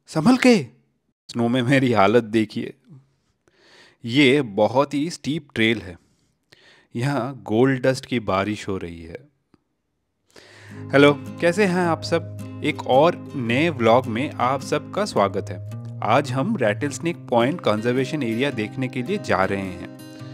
संभल के। स्नो में मेरी हालत देखिए। ये बहुत ही स्टीप ट्रेल है। यहाँ गोल्ड डस्ट की बारिश हो रही है। हेलो, कैसे हैं आप सब? एक और नए व्लॉग में आप सबका स्वागत है। आज हम रैटलस्नेक पॉइंट कंजर्वेशन एरिया देखने के लिए जा रहे हैं।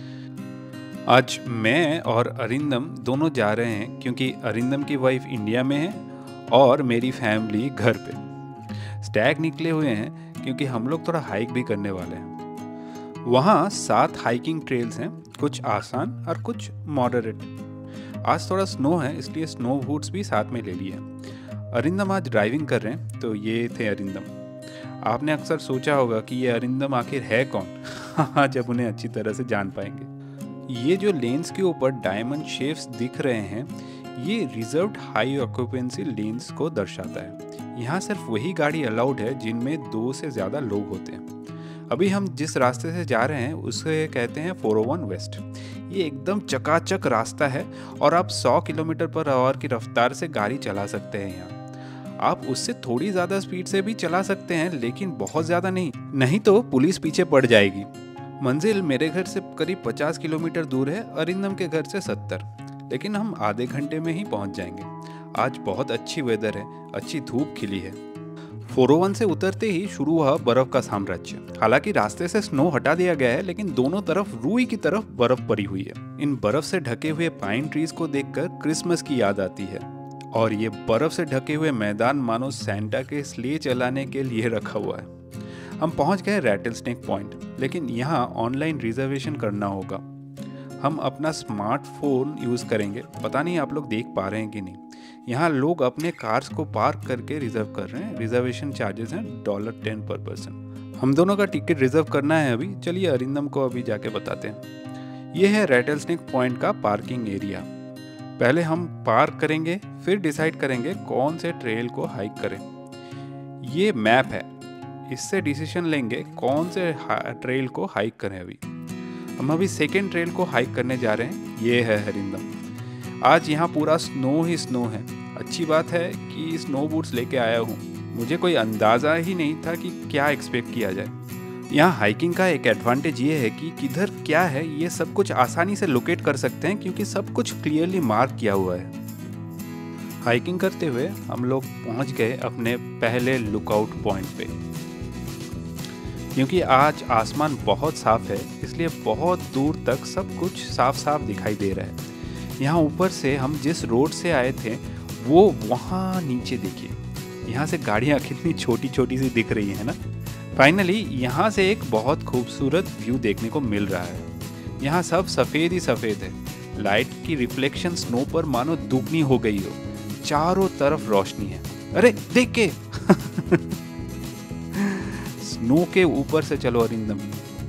आज मैं और अरिंदम दोनों जा रहे हैं क्योंकि अरिंदम की वाइफ इंडिया में है और मेरी फैमिली घर पे। स्टैग निकले हुए हैं क्योंकि हम लोग थोड़ा हाइक भी करने वाले हैं। वहाँ 7 हाइकिंग ट्रेल्स हैं, कुछ आसान और कुछ मॉडरेट। आज थोड़ा स्नो है इसलिए स्नो बूट्स भी साथ में ले लिए। अरिंदम आज ड्राइविंग कर रहे हैं, तो ये थे अरिंदम। आपने अक्सर सोचा होगा कि ये अरिंदम आखिर है कौन जब उन्हें अच्छी तरह से जान पाएंगे। ये जो लेन्स के ऊपर डायमंड शेप्स दिख रहे हैं, ये रिजर्व्ड हाई ऑक्यूपेंसी लेन्स को दर्शाता है। यहाँ सिर्फ वही गाड़ी अलाउड है जिनमें 2 से ज़्यादा लोग होते हैं। अभी हम जिस रास्ते से जा रहे हैं उसे कहते हैं 401 वेस्ट। ये एकदम चकाचक रास्ता है और आप 100 किलोमीटर पर आवर की रफ्तार से गाड़ी चला सकते हैं। यहाँ आप उससे थोड़ी ज़्यादा स्पीड से भी चला सकते हैं, लेकिन बहुत ज़्यादा नहीं तो पुलिस पीछे पड़ जाएगी। मंजिल मेरे घर से करीब 50 किलोमीटर दूर है, अरिंदम के घर से 70, लेकिन हम आधे घंटे में ही पहुंच जाएंगे। आज बहुत अच्छी वेदर है, अच्छी धूप खिली है। 401 से उतरते ही शुरू हुआ बर्फ का साम्राज्य। हालांकि रास्ते से स्नो हटा दिया गया है, लेकिन दोनों तरफ रूई की तरफ बर्फ पड़ी हुई है। इन बर्फ से ढके हुए पाइन ट्रीज को देखकर क्रिसमस की याद आती है और ये बर्फ से ढके हुए मैदान मानो सैंटा के स्ले चलाने के लिए रखा हुआ है। हम पहुंच गए रैटलस्नेक पॉइंट, लेकिन यहाँ ऑनलाइन रिजर्वेशन करना होगा। हम अपना स्मार्टफोन यूज़ करेंगे। पता नहीं आप लोग देख पा रहे हैं कि नहीं। यहाँ लोग अपने कार्स को पार्क करके रिजर्व कर रहे हैं। रिजर्वेशन चार्जेस हैं $10 पर पर्सन। हम दोनों का टिकट रिजर्व करना है अभी। चलिए अरिंदम को अभी जाके बताते हैं। ये है रैटलस्नेक पॉइंट का पार्किंग एरिया। पहले हम पार्क करेंगे, फिर डिसाइड करेंगे कौन से ट्रेल को हाइक करें। ये मैप है, इससे डिसीजन लेंगे कौन से ट्रेल को हाइक करें। हम अभी सेकेंड ट्रेल को हाइक करने जा रहे हैं। ये है हरिंदम। आज यहाँ पूरा स्नो ही स्नो है। अच्छी बात है कि स्नो बूट्स लेके आया हूँ। मुझे कोई अंदाज़ा ही नहीं था कि क्या एक्सपेक्ट किया जाए। यहाँ हाइकिंग का एक एडवांटेज ये है कि किधर क्या है ये सब कुछ आसानी से लोकेट कर सकते हैं, क्योंकि सब कुछ क्लियरली मार्क किया हुआ है। हाइकिंग करते हुए हम लोग पहुँच गए अपने पहले लुकआउट पॉइंट पे। क्योंकि आज आसमान बहुत साफ है, इसलिए बहुत दूर तक सब कुछ साफ साफ दिखाई दे रहा है। यहाँ ऊपर से हम जिस रोड से आए थे वो वहाँ नीचे देखिए। यहाँ से गाड़ियाँ कितनी छोटी छोटी सी दिख रही है ना। फाइनली यहाँ से एक बहुत खूबसूरत व्यू देखने को मिल रहा है। यहाँ सब सफ़ेद ही सफ़ेद है। लाइट की रिफ्लेक्शन स्नो पर मानो दुगनी हो गई हो। चारों तरफ रोशनी है। अरे देख के स्नो के ऊपर से चलो अरिंदम।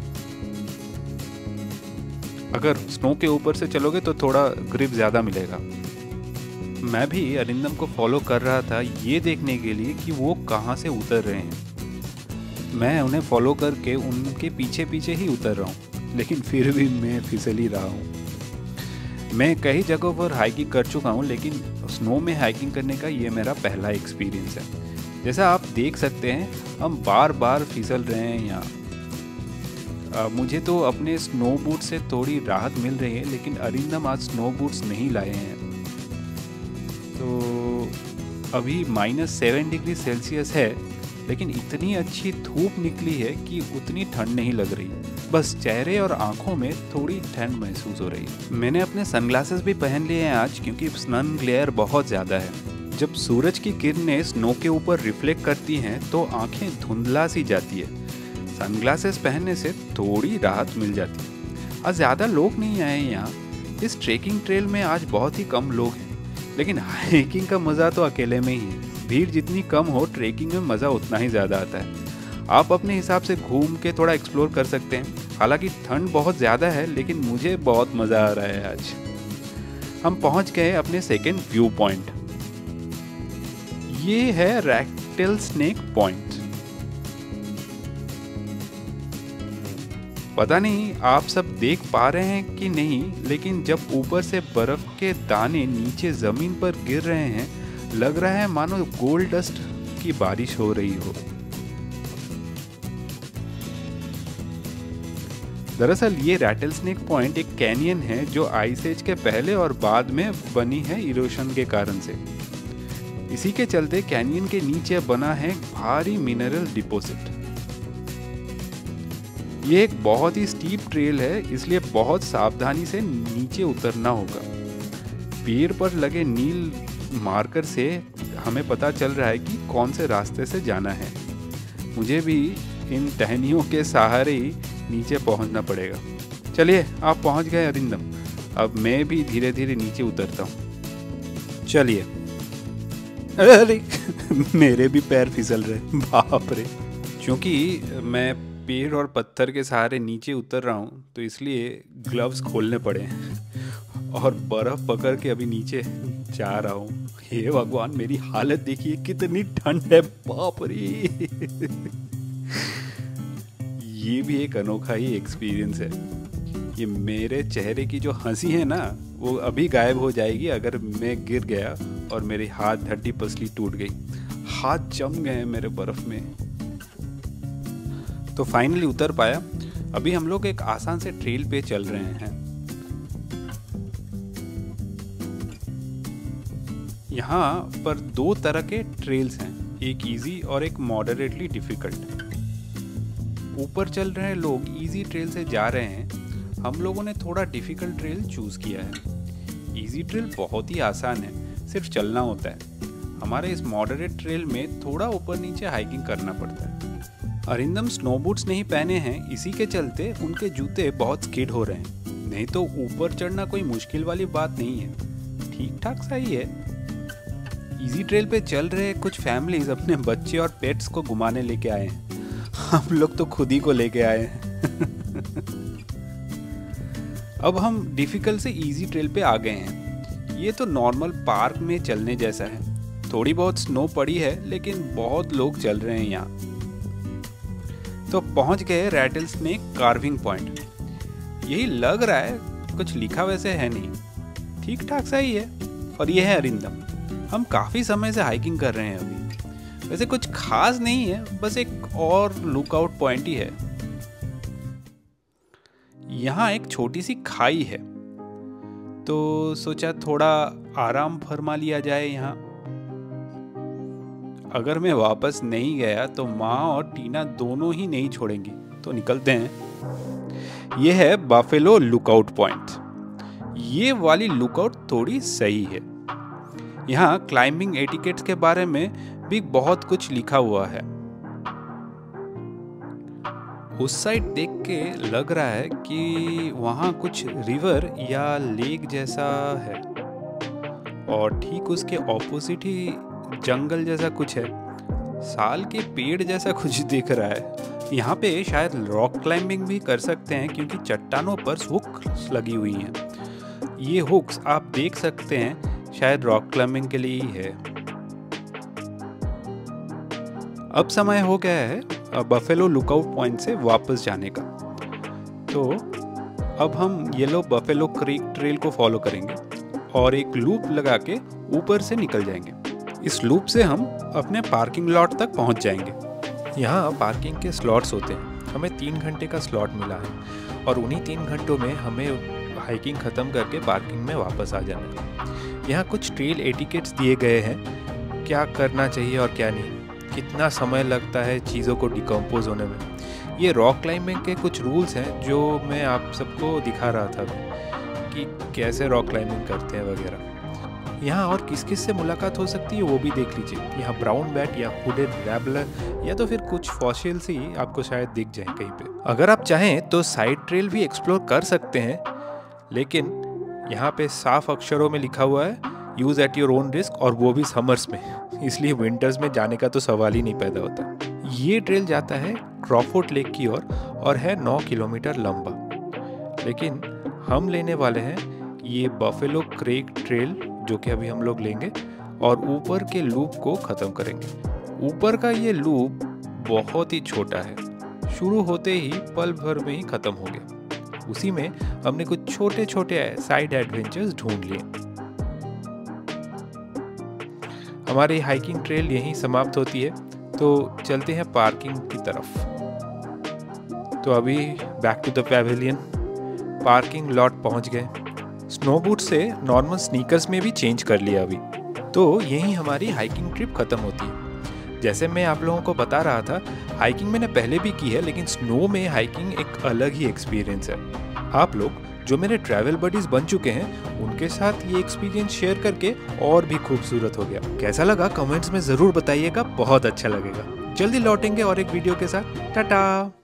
अगर स्नो के ऊपर से चलोगे तो थोड़ा ग्रिप ज़्यादा मिलेगा। मैं भी अरिंदम को फॉलो कर रहा था ये देखने के लिए कि वो कहाँ से उतर रहे हैं। मैं उन्हें फॉलो करके उनके पीछे पीछे ही उतर रहा हूँ, लेकिन फिर भी मैं फिसल ही रहा हूँ। मैं कई जगहों पर हाइकिंग कर चुका हूँ, लेकिन स्नो में हाइकिंग करने का ये मेरा पहला एक्सपीरियंस है। जैसा आप देख सकते हैं हम बार बार फिसल रहे हैं यहाँ। मुझे तो अपने स्नो बूट से थोड़ी राहत मिल रही है, लेकिन अरिंदम आज स्नो बूट्स नहीं लाए हैं। तो अभी -7 डिग्री सेल्सियस है, लेकिन इतनी अच्छी धूप निकली है कि उतनी ठंड नहीं लग रही। बस चेहरे और आंखों में थोड़ी ठंड महसूस हो रही है। मैंने अपने सनग्लासेस भी पहन लिए हैं आज, क्योंकि सन ग्लेयर बहुत ज़्यादा है। जब सूरज की किरणें स्नो के ऊपर रिफ्लेक्ट करती हैं तो आंखें धुंधला सी जाती है। सनग्लासेस पहनने से थोड़ी राहत मिल जाती है। आज ज़्यादा लोग नहीं आए यहाँ। इस ट्रेकिंग ट्रेल में आज बहुत ही कम लोग हैं, लेकिन हाइकिंग का मज़ा तो अकेले में ही है। भीड़ जितनी कम हो, ट्रेकिंग में मज़ा उतना ही ज़्यादा आता है। आप अपने हिसाब से घूम के थोड़ा एक्सप्लोर कर सकते हैं। हालांकि ठंड बहुत ज़्यादा है, लेकिन मुझे बहुत मज़ा आ रहा है आज। हम पहुँच गए अपने सेकेंड व्यू पॉइंट। ये है रैटलस्नेक पॉइंट। पता नहीं आप सब देख पा रहे हैं कि नहीं, लेकिन जब ऊपर से बर्फ के दाने नीचे जमीन पर गिर रहे हैं, लग रहा है मानो गोल्ड डस्ट की बारिश हो रही हो। दरअसल ये रैटलस्नेक पॉइंट एक कैनियन है जो आइस एज के पहले और बाद में बनी है इरोशन के कारण से। इसी के चलते कैनियन के नीचे बना है भारी मिनरल डिपॉजिट। ये एक बहुत ही स्टीप ट्रेल है, इसलिए बहुत सावधानी से नीचे उतरना होगा। पेड़ पर लगे नील मार्कर से हमें पता चल रहा है कि कौन से रास्ते से जाना है। मुझे भी इन टहनियों के सहारे ही नीचे पहुंचना पड़ेगा। चलिए, आप पहुंच गए अरिंदम। अब मैं भी धीरे धीरे नीचे उतरता हूँ। चलिए। अरे मेरे भी पैर फिसल रहे, बाप रे। क्योंकि मैं पेड़ और पत्थर के सहारे नीचे उतर रहा हूँ तो इसलिए ग्लव्स खोलने पड़े हैं और बर्फ पकड़ के अभी नीचे जा रहा हूँ। हे भगवान, मेरी हालत देखिए, कितनी ठंड है, बाप रे। ये भी एक अनोखा ही एक्सपीरियंस है। ये मेरे चेहरे की जो हंसी है ना, वो अभी गायब हो जाएगी अगर मैं गिर गया और मेरी हाथ हड्डी पसली टूट गई। हाथ जम गए हैं मेरे बर्फ में। तो फाइनली उतर पाया। अभी हम लोग एक आसान से ट्रेल पे चल रहे हैं। यहाँ पर दो तरह के ट्रेल्स हैं, एक इजी और एक मॉडरेटली डिफिकल्ट। ऊपर चल रहे लोग इजी ट्रेल से जा रहे हैं। हम लोगों ने थोड़ा डिफिकल्ट ट्रेल चूज किया है। इजी ट्रेल बहुत ही आसान है, सिर्फ चलना होता है। हमारे इस मॉडरेट ट्रेल में थोड़ा ऊपर नीचे हाइकिंग करना पड़ता है। अरिंदम स्नो बूट्स नहीं पहने हैं, इसी के चलते उनके जूते बहुत स्किड हो रहे हैं। नहीं तो ऊपर चढ़ना कोई मुश्किल वाली बात नहीं है, ठीक ठाक सा ही है। इजी ट्रेल पे चल रहे कुछ फैमिलीज अपने बच्चे और पेट्स को घुमाने लेके आए हैं। हम लोग तो खुद ही को लेके आए हैं। अब हम डिफिकल्ट से इजी ट्रेल पे आ गए हैं। ये तो नॉर्मल पार्क में चलने जैसा है। थोड़ी बहुत स्नो पड़ी है, लेकिन बहुत लोग चल रहे हैं यहाँ। तो पहुंच गए रैटलस्नेक कार्विंग पॉइंट। यही लग रहा है, कुछ लिखा वैसे है नहीं, ठीक ठाक सा ही है। और ये है अरिंदम। हम काफी समय से हाइकिंग कर रहे हैं अभी। वैसे कुछ खास नहीं है, बस एक और लुकआउट पॉइंट ही है। यहाँ एक छोटी सी खाई है, तो सोचा थोड़ा आराम फरमा लिया जाए यहाँ। अगर मैं वापस नहीं गया तो माँ और टीना दोनों ही नहीं छोड़ेंगी। तो निकलते हैं। यह है बफेलो लुकआउट पॉइंट। ये वाली लुकआउट थोड़ी सही है। यहाँ क्लाइंबिंग एटिकेट्स के बारे में भी बहुत कुछ लिखा हुआ है। उस साइड देख के लग रहा है कि वहाँ कुछ रिवर या लेक जैसा है, और ठीक उसके ऑपोजिट ही जंगल जैसा कुछ है। साल के पेड़ जैसा कुछ दिख रहा है। यहाँ पे शायद रॉक क्लाइंबिंग भी कर सकते हैं, क्योंकि चट्टानों पर हुक्स लगी हुई हैं। ये हुक्स आप देख सकते हैं, शायद रॉक क्लाइंबिंग के लिए ही है। अब समय हो गया है बफेलो लुकआउट पॉइंट से वापस जाने का। तो अब हम येलो बफेलो क्रीक ट्रेल को फॉलो करेंगे और एक लूप लगा के ऊपर से निकल जाएंगे। इस लूप से हम अपने पार्किंग लॉट तक पहुंच जाएंगे। यहाँ पार्किंग के स्लॉट्स होते हैं। हमें 3 घंटे का स्लॉट मिला है और उन्हीं 3 घंटों में हमें हाइकिंग ख़त्म करके पार्किंग में वापस आ जाना है। यहाँ कुछ ट्रेल एटिकेट्स दिए गए हैं, क्या करना चाहिए और क्या नहीं, कितना समय लगता है चीज़ों को डिकम्पोज होने में। ये रॉक क्लाइंबिंग के कुछ रूल्स हैं जो मैं आप सबको दिखा रहा था कि कैसे रॉक क्लाइंबिंग करते हैं वगैरह। यहाँ और किस किस से मुलाकात हो सकती है वो भी देख लीजिए। यहाँ ब्राउन बैट या हुडेड रैबलर या तो फिर कुछ फॉसिल्स ही आपको शायद दिख जाए कहीं पे। अगर आप चाहें तो साइड ट्रेल भी एक्सप्लोर कर सकते हैं, लेकिन यहाँ पे साफ अक्षरों में लिखा हुआ है use at your own risk, और वो भी समर्स में, इसलिए विंटर्स में जाने का तो सवाल ही नहीं पैदा होता। ये ट्रेल जाता है क्रॉफोर्ड लेक की ओर और है 9 किलोमीटर लंबा। लेकिन हम लेने वाले हैं ये बफेलो क्रेक ट्रेल, जो कि अभी हम लोग लेंगे और ऊपर के लूप को ख़त्म करेंगे। ऊपर का ये लूप बहुत ही छोटा है, शुरू होते ही पल भर में ही ख़त्म हो गया। उसी में हमने कुछ छोटे छोटे साइड एडवेंचर्स ढूंढ लिए। हमारी हाइकिंग ट्रेल यहीं समाप्त होती है, तो चलते हैं पार्किंग की तरफ। तो अभी back to the pavilion. Parking lot पहुंच गए। स्नो बूट से नॉर्मल स्नीकर्स में भी चेंज कर लिया अभी। तो यही हमारी हाइकिंग ट्रिप ख़त्म होती है। जैसे मैं आप लोगों को बता रहा था, हाइकिंग मैंने पहले भी की है, लेकिन स्नो में हाइकिंग एक अलग ही एक्सपीरियंस है। आप लोग जो मेरे ट्रैवल बडीज बन चुके हैं, उनके साथ ये एक्सपीरियंस शेयर करके और भी खूबसूरत हो गया। कैसा लगा कमेंट्स में ज़रूर बताइएगा, बहुत अच्छा लगेगा। जल्दी लौटेंगे और एक वीडियो के साथ। टाटा।